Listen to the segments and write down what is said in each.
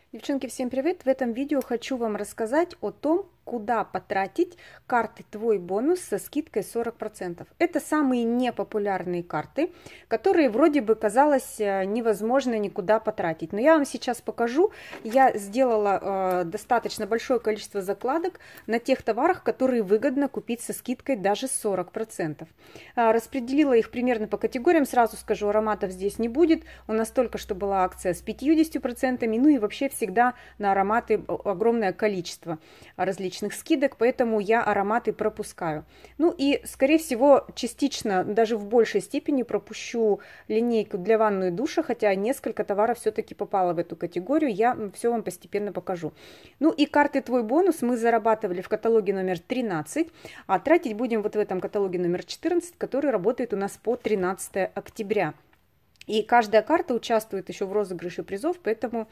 Девчонки, всем привет! В этом видео хочу вам рассказать о том, куда потратить карты «Твой бонус» со скидкой 40%. Это самые непопулярные карты, которые вроде бы казалось невозможно никуда потратить. Но я вам сейчас покажу. Я сделала достаточно большое количество закладок на тех товарах, которые выгодно купить со скидкой даже 40%. Распределила их примерно по категориям. Сразу скажу, ароматов здесь не будет. У нас только что была акция с 50%. Ну и вообще всегда на ароматы огромное количество различных скидок, поэтому я ароматы пропускаю. Ну и, скорее всего, частично, даже в большей степени пропущу линейку для ванны и душа, хотя несколько товаров все-таки попало в эту категорию, я все вам постепенно покажу. Ну и карты «Твой бонус» мы зарабатывали в каталоге номер 13, а тратить будем вот в этом каталоге номер 14, который работает у нас по 13 октября. И каждая карта участвует еще в розыгрыше призов, поэтому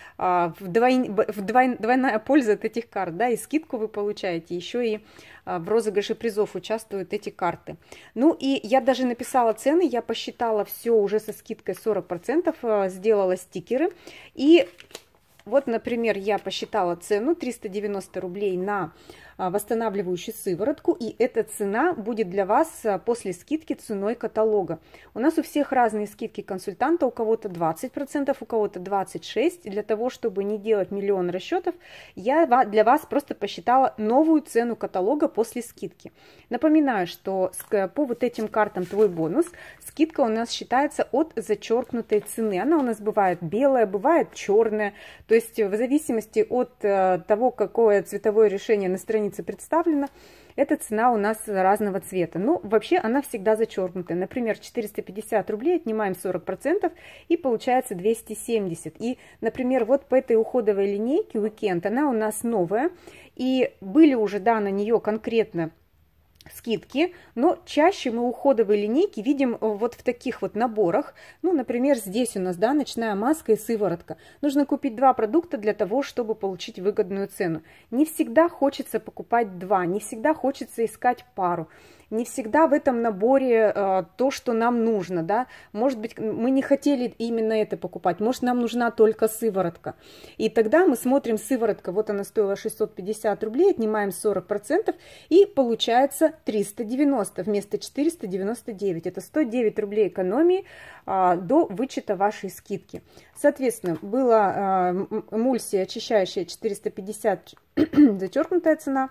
двойная польза от этих карт, да, и скидку вы получаете, еще и в розыгрыше призов участвуют эти карты. Ну и я даже написала цены, я посчитала все уже со скидкой 40%, сделала стикеры. И вот, например, я посчитала цену 390 рублей на восстанавливающую сыворотку, и эта цена будет для вас после скидки ценой каталога. У нас у всех разные скидки консультанта, у кого-то 20%, у кого-то 26%. Для того, чтобы не делать миллион расчетов, я для вас просто посчитала новую цену каталога после скидки. Напоминаю, что по вот этим картам «Твой бонус» скидка у нас считается от зачеркнутой цены. Она у нас бывает белая, бывает черная, то есть в зависимости от того, какое цветовое решение на странице представлена, эта цена у нас разного цвета. Но вообще она всегда зачеркнутая. Например, 450 рублей отнимаем 40% и получается 270. И, например, вот по этой уходовой линейке Weekend, она у нас новая. И были уже, да, на нее конкретно скидки, но чаще мы уходовые линейки видим вот в таких вот наборах. Ну, например, здесь у нас, да, ночная маска и сыворотка. Нужно купить два продукта для того, чтобы получить выгодную цену. Не всегда хочется покупать два, не всегда хочется искать пару. Не всегда в этом наборе то, что нам нужно, да. Может быть, мы не хотели именно это покупать, может, нам нужна только сыворотка. И тогда мы смотрим, сыворотка, вот она стоила 650 рублей, отнимаем 40%, и получается 390 вместо 499. Это 109 рублей экономии до вычета вашей скидки. Соответственно, была эмульсия очищающая 450, зачеркнутая цена,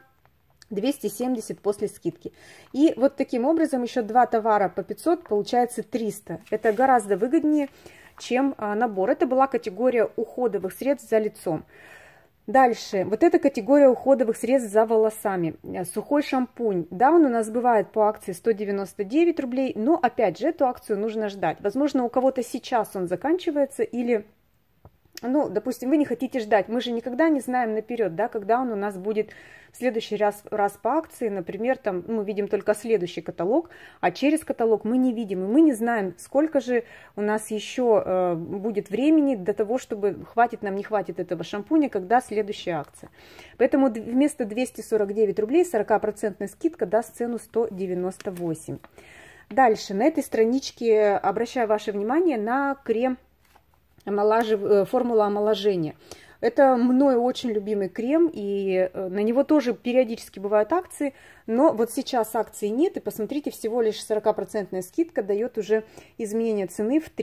270 после скидки. И вот таким образом еще два товара по 500, получается 300. Это гораздо выгоднее, чем набор. Это была категория уходовых средств за лицом. Дальше, вот эта категория уходовых средств за волосами. Сухой шампунь. Да, он у нас бывает по акции 199 рублей, но опять же эту акцию нужно ждать. Возможно, у кого-то сейчас он заканчивается или... Ну, допустим, вы не хотите ждать, мы же никогда не знаем наперед, да, когда он у нас будет в следующий раз по акции, например, там мы видим только следующий каталог, а через каталог мы не видим, и мы не знаем, сколько же у нас еще будет времени до того, чтобы хватит нам, не хватит этого шампуня, когда следующая акция. Поэтому вместо 249 рублей 40% скидка даст цену 198. Дальше, на этой страничке обращаю ваше внимание на крем формула омоложения. Это мной очень любимый крем, и на него тоже периодически бывают акции, но вот сейчас акций нет, и посмотрите, всего лишь 40% скидка дает уже изменение цены в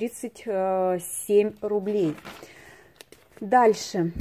37 рублей. Дальше.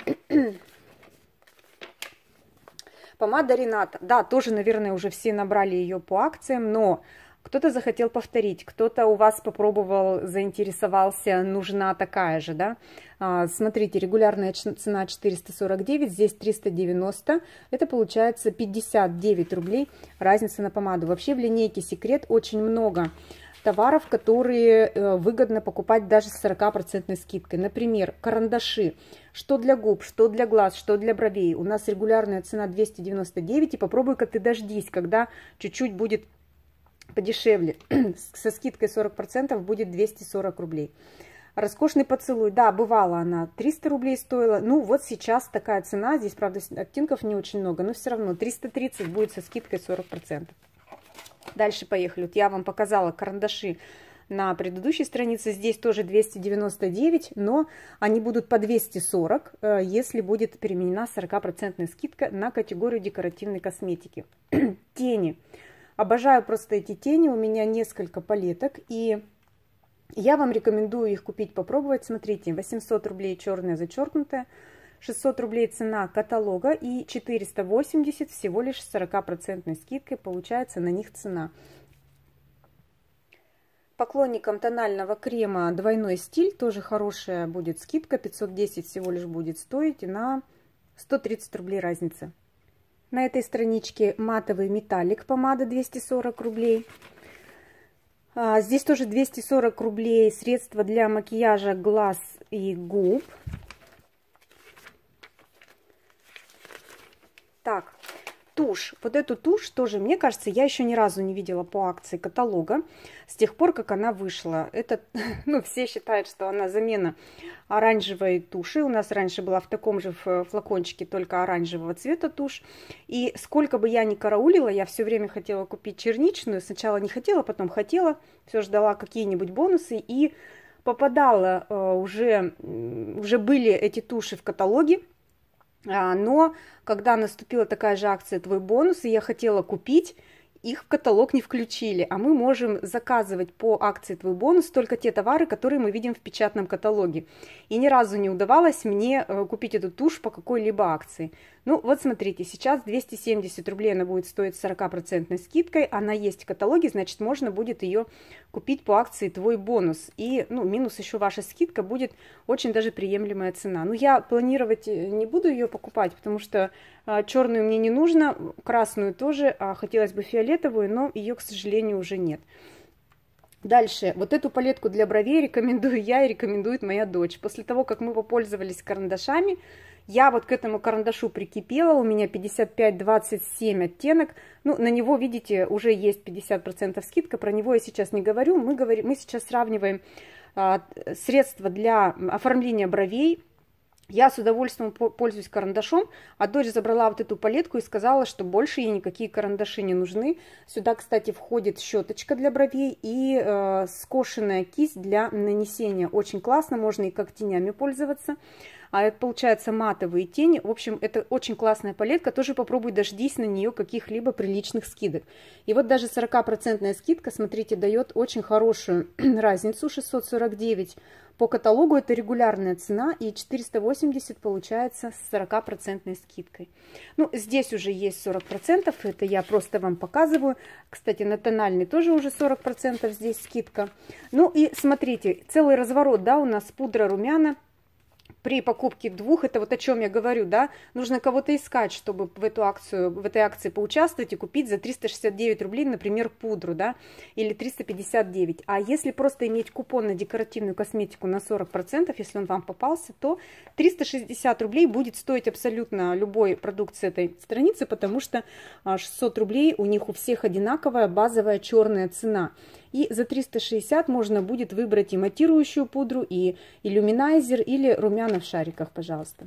Помада Рената. Да, тоже, наверное, уже все набрали ее по акциям, но... Кто-то захотел повторить, кто-то у вас попробовал, заинтересовался, нужна такая же, да. Смотрите, регулярная цена 449, здесь 390, это получается 59 рублей, разница на помаду. Вообще в линейке Секрет очень много товаров, которые выгодно покупать даже с 40% скидкой. Например, карандаши, что для губ, что для глаз, что для бровей. У нас регулярная цена 299, и попробуй-ка ты дождись, когда чуть-чуть будет подешевле, со скидкой 40% будет 240 рублей. Роскошный поцелуй, да, бывала она 300 рублей стоила, ну вот сейчас такая цена, здесь, правда, оттенков не очень много, но все равно 330 будет со скидкой 40%. Дальше поехали, вот я вам показала карандаши на предыдущей странице. Здесь тоже 299, но они будут по 240, если будет применена 40% скидка на категорию декоративной косметики. Тени. Обожаю просто эти тени, у меня несколько палеток, и я вам рекомендую их купить, попробовать. Смотрите, 800 рублей черная зачеркнутая, 600 рублей цена каталога и 480 всего лишь 40% скидкой получается на них цена. Поклонникам тонального крема двойной стиль тоже хорошая будет скидка, 510 всего лишь будет стоить, на 130 рублей разница. На этой страничке матовый металлик помада 240 рублей. Здесь тоже 240 рублей средства для макияжа глаз и губ. Так, тушь. Вот эту тушь тоже, мне кажется, я еще ни разу не видела по акции каталога с тех пор, как она вышла. Это, ну, все считают, что она замена оранжевой туши. У нас раньше была в таком же флакончике, только оранжевого цвета тушь. И сколько бы я ни караулила, я все время хотела купить черничную. Сначала не хотела, потом хотела. Все ждала какие-нибудь бонусы и попадала. Уже были эти туши в каталоге. Но когда наступила такая же акция «Твой бонус», и я хотела купить, их в каталог не включили, а мы можем заказывать по акции «Твой бонус» только те товары, которые мы видим в печатном каталоге. И ни разу не удавалось мне купить эту тушь по какой-либо акции. Ну вот смотрите, сейчас 270 рублей она будет стоить с 40% скидкой, она есть в каталоге, значит можно будет ее купить по акции «Твой бонус». И ну, минус еще ваша скидка, будет очень даже приемлемая цена. Но я планировать не буду ее покупать, потому что черную мне не нужно, красную тоже, а хотелось бы фиолетовую, но ее, к сожалению, уже нет. Дальше, вот эту палетку для бровей рекомендую я и рекомендует моя дочь. После того, как мы попользовались карандашами, я вот к этому карандашу прикипела, у меня 55-27 оттенок, ну, на него, видите, уже есть 50% скидка, про него я сейчас не говорю, мы сейчас сравниваем средства для оформления бровей. Я с удовольствием пользуюсь карандашом, а дочь забрала вот эту палетку и сказала, что больше ей никакие карандаши не нужны. Сюда, кстати, входит щеточка для бровей и скошенная кисть для нанесения. Очень классно, можно и как тенями пользоваться. А это получается матовые тени. В общем, это очень классная палетка. Тоже попробуй дождись на нее каких-либо приличных скидок. И вот даже 40% скидка, смотрите, дает очень хорошую разницу. 649 по каталогу это регулярная цена, и 480 получается с 40% скидкой. Ну, здесь уже есть 40%, это я просто вам показываю. Кстати, на тональный тоже уже 40% здесь скидка. Ну и смотрите, целый разворот, да, у нас пудра румяна. При покупке двух, это вот о чем я говорю, да, нужно кого-то искать, чтобы в этой акции поучаствовать и купить за 369 рублей, например, пудру, да, или 359. А если просто иметь купон на декоративную косметику на 40%, если он вам попался, то 360 рублей будет стоить абсолютно любой продукт с этой страницы, потому что 600 рублей у них у всех одинаковая базовая черная цена. И за 360 можно будет выбрать и матирующую пудру, и иллюминайзер, или румяна в шариках, пожалуйста.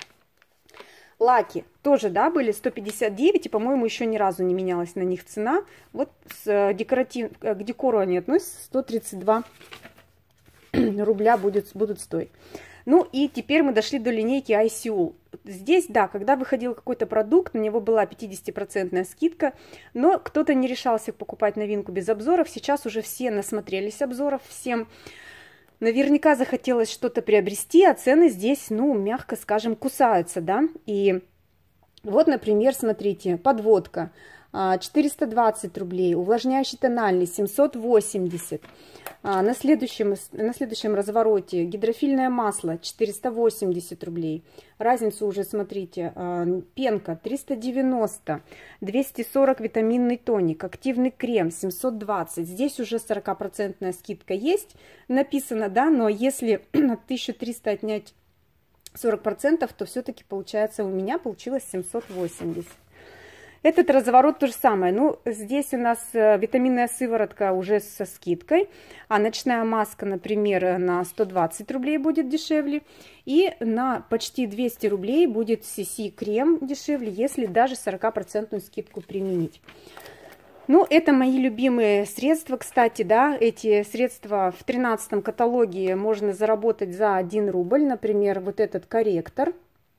Лаки тоже, да, были 159, и, по-моему, еще ни разу не менялась на них цена. Вот к декору они относятся, 132 рубля будут стоить. Ну и теперь мы дошли до линейки ICOL. Здесь, да, когда выходил какой-то продукт, на него была 50% скидка, но кто-то не решался покупать новинку без обзоров. Сейчас уже все насмотрелись обзоров, всем наверняка захотелось что-то приобрести, а цены здесь, ну, мягко скажем, кусаются, да. И вот, например, смотрите, подводка 420 рублей, увлажняющий тональный 780. На следующем развороте гидрофильное масло 480 рублей. Разницу уже смотрите. Пенка 390, 240 витаминный тоник, активный крем 720. Здесь уже 40% скидка есть, написано, да, но если от 1300 отнять 40%, то все-таки получается, у меня получилось 780. Этот разворот то же самое. Ну, здесь у нас витаминная сыворотка уже со скидкой, а ночная маска, например, на 120 рублей будет дешевле. И на почти 200 рублей будет CC крем дешевле, если даже 40% скидку применить. Ну, это мои любимые средства, кстати, да, эти средства в 13-м каталоге можно заработать за 1 рубль, например, вот этот корректор.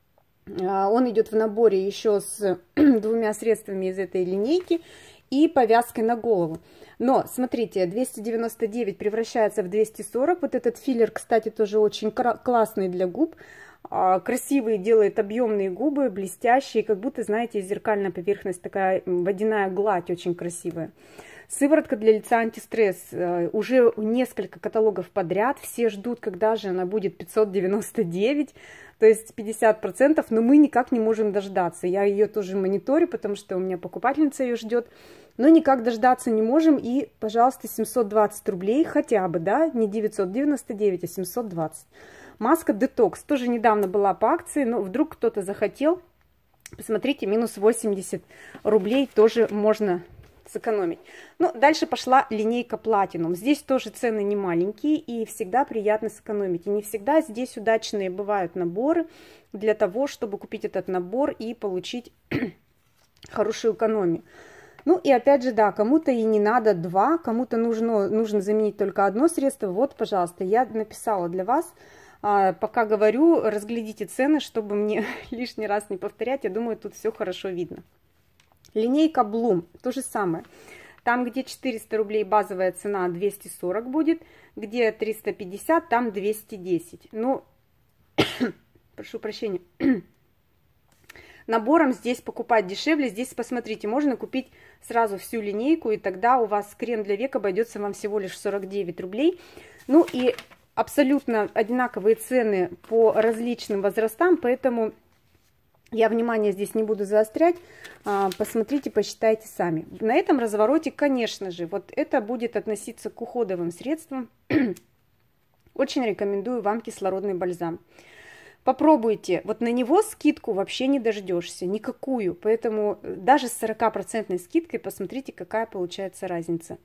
Он идет в наборе еще с 2 средствами из этой линейки и повязкой на голову. Но, смотрите, 299 превращается в 240. Вот этот филлер, кстати, тоже очень классный для губ. Красивые, делает объемные губы, блестящие, как будто, знаете, зеркальная поверхность, такая водяная гладь очень красивая. Сыворотка для лица антистресс. Уже несколько каталогов подряд. Все ждут, когда же она будет 599, то есть 50%, но мы никак не можем дождаться. Я ее тоже мониторю, потому что у меня покупательница ее ждет. Но никак дождаться не можем. И, пожалуйста, 720 рублей хотя бы, да, не 999, а 720. Маска детокс тоже недавно была по акции, но вдруг кто-то захотел. Посмотрите, минус 80 рублей тоже можно сэкономить. Ну, дальше пошла линейка Platinum. Здесь тоже цены не маленькие и всегда приятно сэкономить. И не всегда здесь удачные бывают наборы для того, чтобы купить этот набор и получить хорошую экономию. Ну и опять же, да, кому-то и не надо 2, кому-то нужно заменить только одно средство. Вот, пожалуйста, я написала для вас. Пока говорю, разглядите цены, чтобы мне лишний раз не повторять. Я думаю, тут все хорошо видно. Линейка Bloom, то же самое. Там, где 400 рублей базовая цена, 240 будет. Где 350, там 210. Ну, прошу прощения. Набором здесь покупать дешевле. Здесь, посмотрите, можно купить сразу всю линейку, и тогда у вас крем для век обойдется вам всего лишь 49 рублей. Ну и абсолютно одинаковые цены по различным возрастам, поэтому я внимание здесь не буду заострять. Посмотрите, посчитайте сами. На этом развороте, конечно же, вот это будет относиться к уходовым средствам. Очень рекомендую вам кислородный бальзам. Попробуйте, вот на него скидку вообще не дождешься, никакую, поэтому даже с 40% скидкой посмотрите, какая получается разница.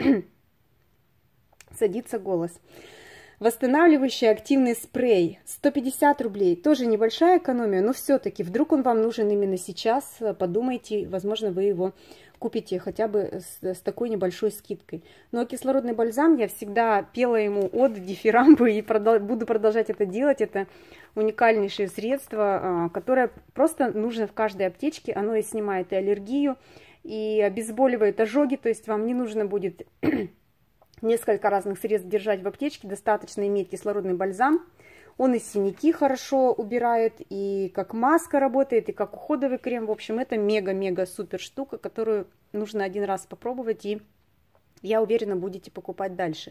Садится голос. Восстанавливающий активный спрей, 150 рублей, тоже небольшая экономия, но все-таки, вдруг он вам нужен именно сейчас, подумайте, возможно, вы его купите хотя бы с такой небольшой скидкой. Ну а кислородный бальзам, я всегда пела ему оды, дифирамбы и буду продолжать это делать. Это уникальнейшее средство, которое просто нужно в каждой аптечке. Оно и снимает и аллергию, и обезболивает ожоги, то есть вам не нужно будет несколько разных средств держать в аптечке, достаточно иметь кислородный бальзам. Он и синяки хорошо убирает, и как маска работает, и как уходовый крем. В общем, это мега-мега супер штука, которую нужно один раз попробовать, и я уверена, будете покупать дальше.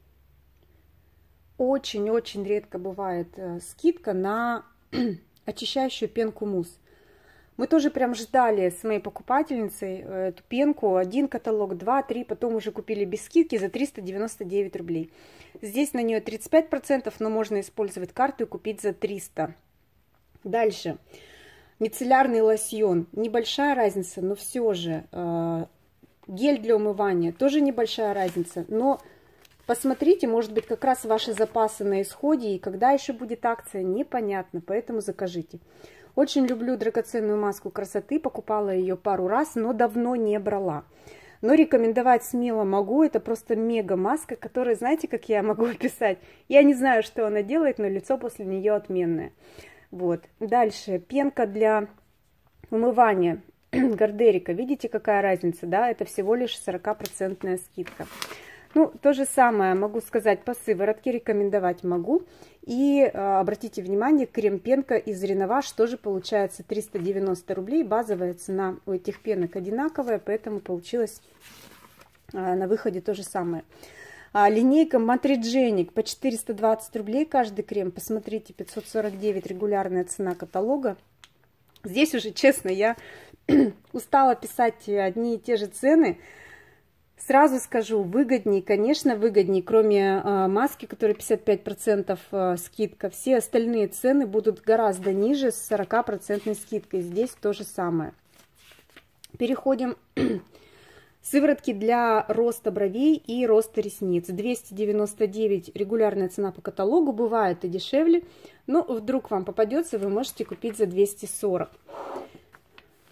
Очень-очень редко бывает скидка на очищающую пенку мусс. Мы тоже прям ждали с моей покупательницей эту пенку. 1 каталог, 2, 3, потом уже купили без скидки за 399 рублей. Здесь на нее 35%, но можно использовать карту и купить за 300. Дальше. Мицеллярный лосьон. Небольшая разница, но все же. Гель для умывания. Тоже небольшая разница, но посмотрите, может быть, как раз ваши запасы на исходе. И когда еще будет акция, непонятно, поэтому закажите. Очень люблю драгоценную маску красоты, покупала ее пару раз, но давно не брала. Но рекомендовать смело могу, это просто мега маска, которую, знаете, как я могу описать? Я не знаю, что она делает, но лицо после нее отменное. Вот. Дальше, пенка для умывания Гардерика. Видите, какая разница, да? Это всего лишь 40% скидка. Ну, то же самое могу сказать по сыворотке, рекомендовать могу. И обратите внимание, крем-пенка из Реноваж тоже получается 390 рублей. Базовая цена у этих пенок одинаковая, поэтому получилось на выходе то же самое. Линейка Матридженик по 420 рублей каждый крем. Посмотрите, 549 регулярная цена каталога. Здесь уже, честно, я устала писать одни и те же цены. Сразу скажу, выгоднее, конечно, выгоднее, кроме маски, которая 55% скидка. Все остальные цены будут гораздо ниже с 40% скидкой. Здесь то же самое. Переходим. Сыворотки для роста бровей и роста ресниц. 299 регулярная цена по каталогу. Бывает и дешевле, но вдруг вам попадется, вы можете купить за 240.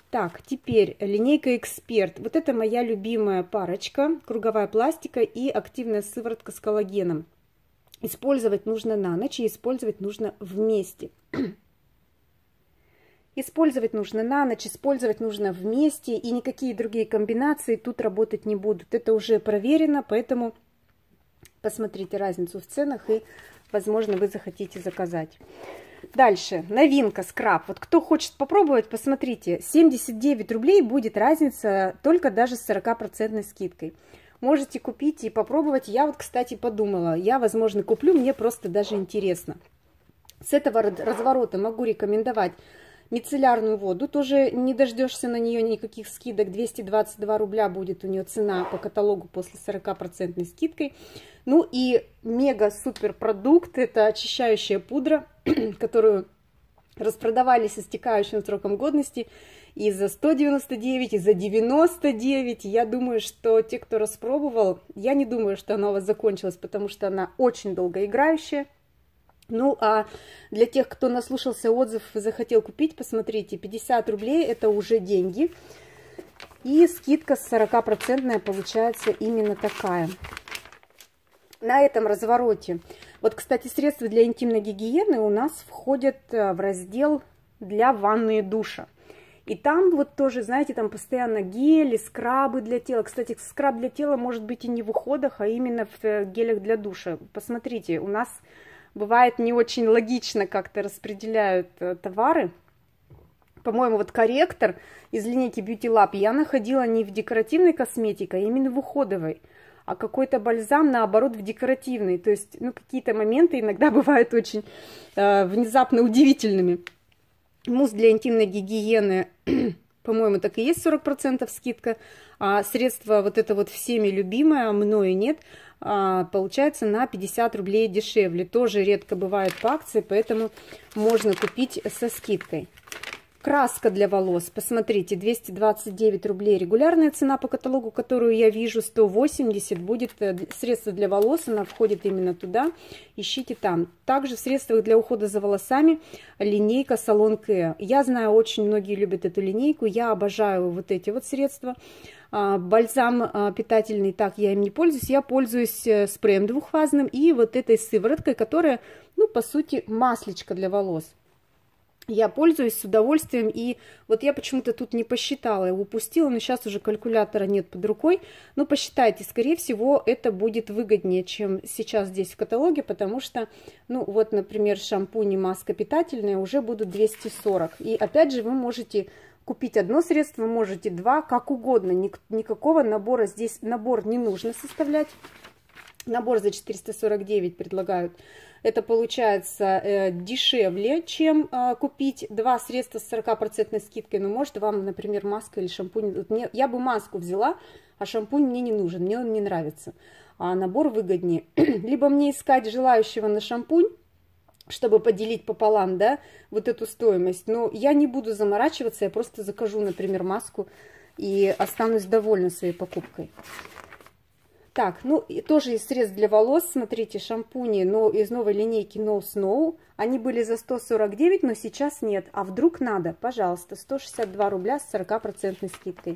Так, теперь линейка Эксперт. Вот это моя любимая парочка. Круговая пластика и активная сыворотка с коллагеном. Использовать нужно на ночь и использовать нужно вместе. Использовать нужно на ночь, использовать нужно вместе. И никакие другие комбинации тут работать не будут. Это уже проверено, поэтому посмотрите разницу в ценах и, возможно, вы захотите заказать. Дальше, новинка, скраб. Вот кто хочет попробовать, посмотрите, 79 рублей будет разница только даже с 40% скидкой. Можете купить и попробовать. Я вот, кстати, подумала, я, возможно, куплю, мне просто даже интересно. С этого разворота могу рекомендовать мицеллярную воду, тоже не дождешься на нее никаких скидок, 222 рубля будет у нее цена по каталогу после 40% скидкой. Ну и мега-супер продукт, это очищающая пудра, которую распродавали с истекающим сроком годности и за 199, и за 99. Я думаю, что те, кто распробовал, я не думаю, что она у вас закончилась, потому что она очень долгоиграющая. Ну, а для тех, кто наслушался отзыв и захотел купить, посмотрите, 50 рублей это уже деньги. И скидка 40% получается именно такая. На этом развороте. Вот, кстати, средства для интимной гигиены у нас входят в раздел для ванны и душа. И там вот тоже, знаете, там постоянно гели, скрабы для тела. Кстати, скраб для тела может быть и не в уходах, а именно в гелях для душа. Посмотрите, у нас бывает не очень логично как-то распределяют товары. По-моему, вот корректор из линейки Beauty Lab я находила не в декоративной косметике, а именно в уходовой. А какой-то бальзам, наоборот, в декоративной. То есть, ну, какие-то моменты иногда бывают очень внезапно удивительными. Мусс для интимной гигиены, по-моему, так и есть 40% скидка. А средство вот это вот всеми любимое, мною нет, получается на 50 рублей дешевле. Тоже редко бывает по акции, поэтому можно купить со скидкой. Краска для волос, посмотрите, 229 рублей регулярная цена по каталогу, которую я вижу, 180 будет средство для волос, она входит именно туда, ищите там. Также в средствах для ухода за волосами линейка Salon Care. Я знаю, очень многие любят эту линейку, я обожаю вот эти вот средства. Бальзам питательный, так я им не пользуюсь, я пользуюсь спреем двухфазным и вот этой сывороткой, которая, ну, по сути, маслечко для волос. Я пользуюсь с удовольствием, и вот я почему-то тут не посчитала, я упустила, но сейчас уже калькулятора нет под рукой. Но посчитайте, скорее всего, это будет выгоднее, чем сейчас здесь в каталоге, потому что, ну вот, например, шампунь и маска питательная уже будут 240. И опять же, вы можете купить одно средство, можете два, как угодно, никакого набора здесь, набор не нужно составлять. Набор за 449 предлагают. Это получается дешевле, чем купить два средства с 40% скидкой. Но может вам, например, маска или шампунь. Я бы маску взяла, а шампунь мне не нужен, мне он не нравится. А набор выгоднее. Либо мне искать желающего на шампунь, чтобы поделить пополам, да, вот эту стоимость. Но я не буду заморачиваться, я просто закажу, например, маску и останусь довольна своей покупкой. Так, ну и тоже из средств для волос, смотрите, шампуни, но из новой линейки No Snow. Они были за 149, но сейчас нет. А вдруг надо? Пожалуйста, 162 рубля с 40% скидкой.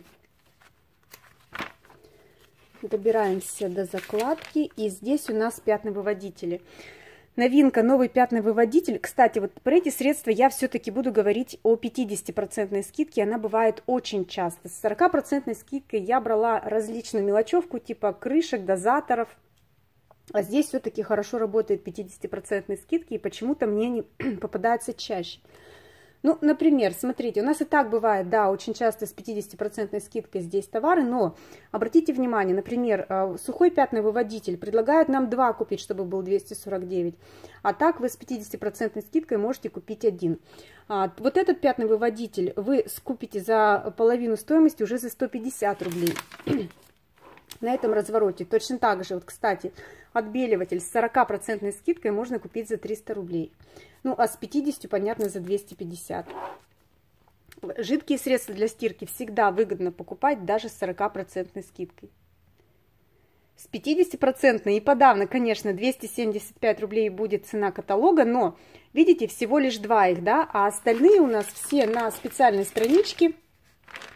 Добираемся до закладки. И здесь у нас пятновыводители. Новинка, новый пятновыводитель. Кстати, вот про эти средства я все-таки буду говорить о 50% скидке. Она бывает очень часто. С 40% скидкой я брала различную мелочевку, типа крышек, дозаторов. А здесь все-таки хорошо работает 50% скидки, и почему-то мне не попадается чаще. Ну, например, смотрите, у нас и так бывает, да, очень часто с 50% скидкой здесь товары, но обратите внимание, например, сухой пятновыводитель предлагают нам 2 купить, чтобы был 249, а так вы с 50% скидкой можете купить 1. Вот этот пятновыводитель вы скупите за половину стоимости уже за 150 рублей. На этом развороте точно так же, вот, кстати, отбеливатель с 40% скидкой можно купить за 300 рублей. Ну, а с 50, понятно, за 250. Жидкие средства для стирки всегда выгодно покупать даже с 40% скидкой. С 50% и подавно, конечно, 275 рублей будет цена каталога, но, видите, всего лишь 2 их, да, а остальные у нас все на специальной страничке.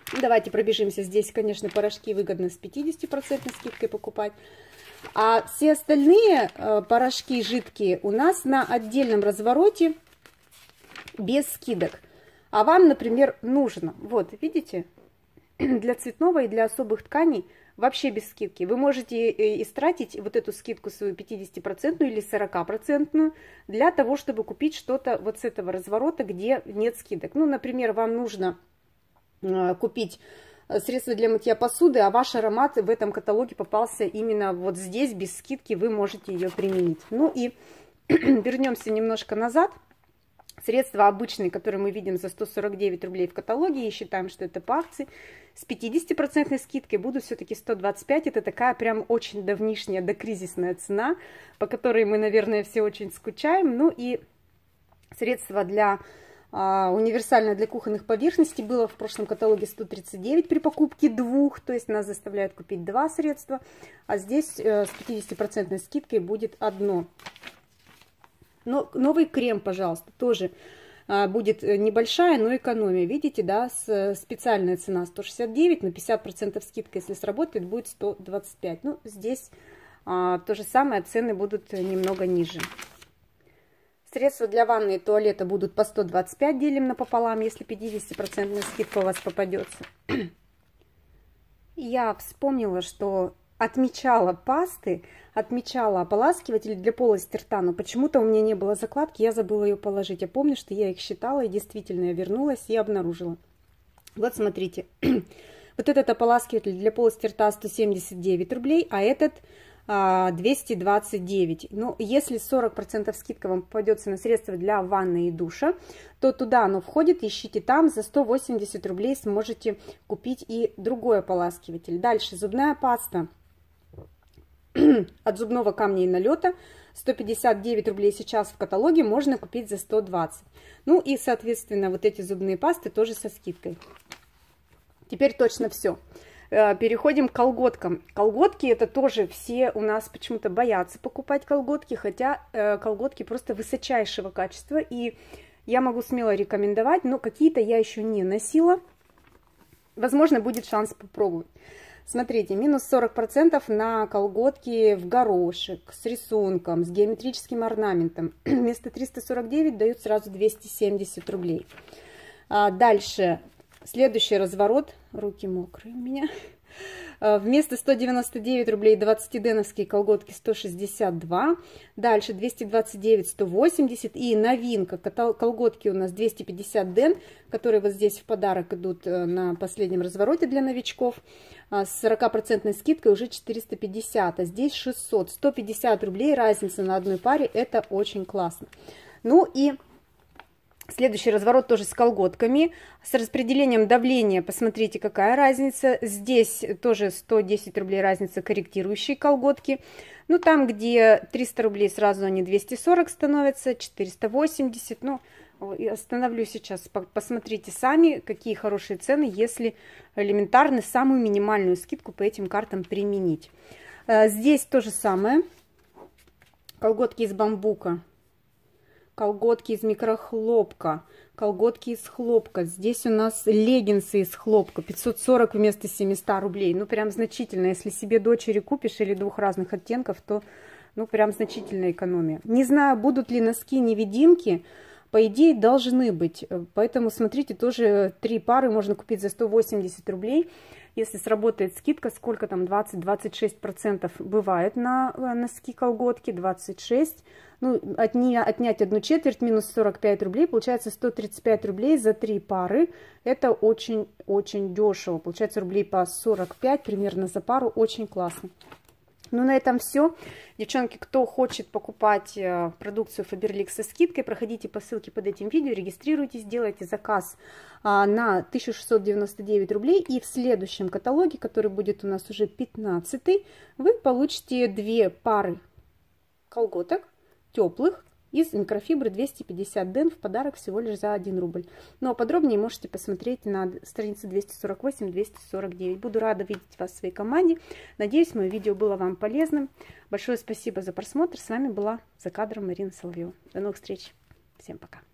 Давайте пробежимся. Здесь, конечно, порошки выгодно с 50% скидкой покупать. А все остальные порошки жидкие у нас на отдельном развороте без скидок. А вам, например, нужно, вот, видите, для цветного и для особых тканей вообще без скидки. Вы можете истратить вот эту скидку свою 50% или 40% для того, чтобы купить что-то вот с этого разворота, где нет скидок. Ну, например, вам нужно купить средство для мытья посуды, а ваш аромат в этом каталоге попался именно вот здесь, без скидки, вы можете ее применить. Ну и вернемся немножко назад. Средства обычные, которые мы видим за 149 рублей в каталоге, и считаем, что это по акции, с 50% скидкой будут все-таки 125. Это такая прям очень давнишняя, докризисная цена, по которой мы, наверное, все очень скучаем. Ну и средства для универсальное для кухонных поверхностей было в прошлом каталоге 139 при покупке двух, то есть нас заставляют купить два средства, а здесь с 50% скидкой будет одно. Но новый крем, пожалуйста, тоже будет небольшая, но экономия. Видите, да, специальная цена 169, но 50% скидка, если сработает, будет 125. Ну, здесь то же самое, цены будут немного ниже. Средства для ванны и туалета будут по 125, делим напополам, если 50% скидка у вас попадется. Я вспомнила, что отмечала пасты, отмечала ополаскиватели для полости рта, но почему-то у меня не было закладки, я забыла ее положить. Я помню, что я их считала, и действительно я вернулась и обнаружила. Вот смотрите, вот этот ополаскиватель для полости рта 179 рублей, а этот 229. Ну, если 40% скидка вам попадется на средства для ванны и душа, то туда оно входит, ищите там, за 180 рублей сможете купить и другой ополаскиватель. Дальше зубная паста от зубного камня и налета 159 рублей сейчас в каталоге, можно купить за 120. Ну и, соответственно, вот эти зубные пасты тоже со скидкой. Теперь точно все. Переходим к колготкам. Колготки, это тоже все у нас почему-то боятся покупать колготки, хотя колготки просто высочайшего качества, и я могу смело рекомендовать, но какие-то я еще не носила. Возможно, будет шанс попробовать. Смотрите, минус 40% на колготки в горошек, с рисунком, с геометрическим орнаментом. Вместо 349 дают сразу 270 рублей. Дальше, следующий разворот. Руки мокрые у меня. Вместо 199 рублей 20-деновские колготки 162. Дальше 229, 180. И новинка, колготки у нас 250 ден, которые вот здесь в подарок идут на последнем развороте для новичков. С 40% скидкой уже 450, а здесь 600. 150 рублей разница на одной паре, это очень классно. Ну и следующий разворот тоже с колготками, с распределением давления, посмотрите, какая разница. Здесь тоже 110 рублей разница, корректирующие колготки. Ну, там, где 300 рублей, сразу они 240 становятся, 480. Ну, остановлю сейчас, посмотрите сами, какие хорошие цены, если элементарно самую минимальную скидку по этим картам применить. Здесь то же самое. Колготки из бамбука. Колготки из микрохлопка, колготки из хлопка. Здесь у нас леггинсы из хлопка, 540 вместо 700 рублей. Ну, прям значительно. Если себе дочери купишь или двух разных оттенков, то, ну, прям значительная экономия. Не знаю, будут ли носки-невидимки. По идее, должны быть. Поэтому, смотрите, тоже 3 пары можно купить за 180 рублей. Если сработает скидка, сколько там, 20-26% бывает на носки колготки, 26. Ну, отнять 1/4, минус 45 рублей, получается 135 рублей за 3 пары. Это очень-очень дешево. Получается рублей по 45 примерно за пару. Очень классно. Ну, на этом все. Девчонки, кто хочет покупать продукцию Faberlic со скидкой, проходите по ссылке под этим видео, регистрируйтесь, делайте заказ на 1699 рублей. И в следующем каталоге, который будет у нас уже 15-й, вы получите 2 пары колготок теплых из микрофибры 250 ден в подарок всего лишь за 1 рубль. Ну а подробнее можете посмотреть на странице 248-249. Буду рада видеть вас в своей команде. Надеюсь, мое видео было вам полезным. Большое спасибо за просмотр. С вами была За кадром Марина Соловьева. До новых встреч. Всем пока.